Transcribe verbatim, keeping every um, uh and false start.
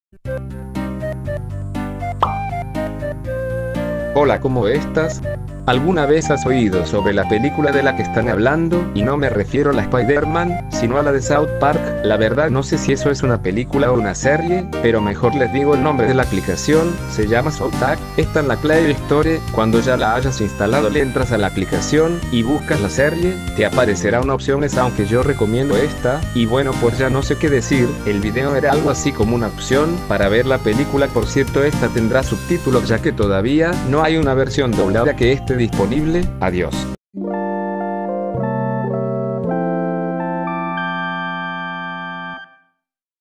Hola, ¿cómo estás? ¿Alguna vez has oído sobre la película de la que están hablando? Y no me refiero a la Spider-Man, sino a la de South Park. La verdad no sé si eso es una película o una serie, pero mejor les digo el nombre de la aplicación. Se llama South Park. Está en la Play Store. Cuando ya la hayas instalado le entras a la aplicación y buscas la serie. Te aparecerá una opción esa, aunque yo recomiendo esta. Y bueno, pues ya no sé qué decir. El video era algo así como una opción para ver la película. Por cierto, esta tendrá subtítulos ya que todavía no hay una versión doblada que esté disponible. Adiós.